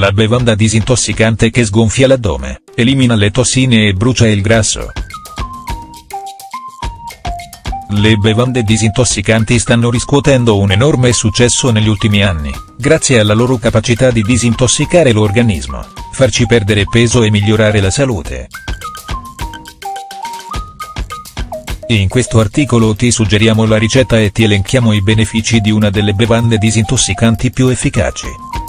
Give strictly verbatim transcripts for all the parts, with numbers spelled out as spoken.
La bevanda disintossicante che sgonfia l'addome, elimina le tossine e brucia il grasso. Le bevande disintossicanti stanno riscuotendo un enorme successo negli ultimi anni, grazie alla loro capacità di disintossicare l'organismo, farci perdere peso e migliorare la salute. In questo articolo ti suggeriamo la ricetta e ti elenchiamo i benefici di una delle bevande disintossicanti più efficaci.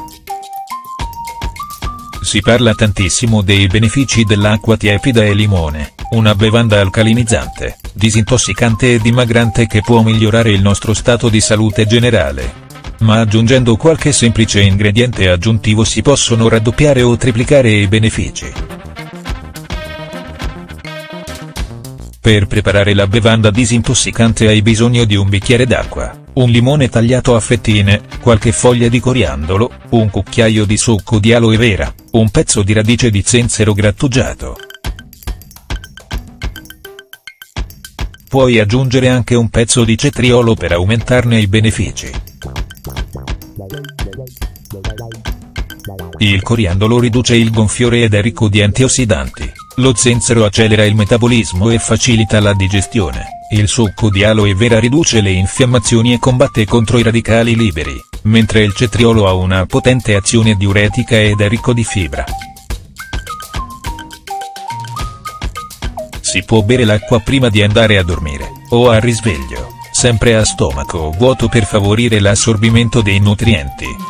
Si parla tantissimo dei benefici dell'acqua tiepida e limone, una bevanda alcalinizzante, disintossicante e dimagrante che può migliorare il nostro stato di salute generale. Ma aggiungendo qualche semplice ingrediente aggiuntivo si possono raddoppiare o triplicare i benefici. Per preparare la bevanda disintossicante hai bisogno di un bicchiere d'acqua, un limone tagliato a fettine, qualche foglia di coriandolo, un cucchiaio di succo di aloe vera, un pezzo di radice di zenzero grattugiato. Puoi aggiungere anche un pezzo di cetriolo per aumentarne i benefici. Il coriandolo riduce il gonfiore ed è ricco di antiossidanti, lo zenzero accelera il metabolismo e facilita la digestione, il succo di aloe vera riduce le infiammazioni e combatte contro i radicali liberi, mentre il cetriolo ha una potente azione diuretica ed è ricco di fibra. Si può bere l'acqua prima di andare a dormire, o a risveglio, sempre a stomaco vuoto per favorire l'assorbimento dei nutrienti.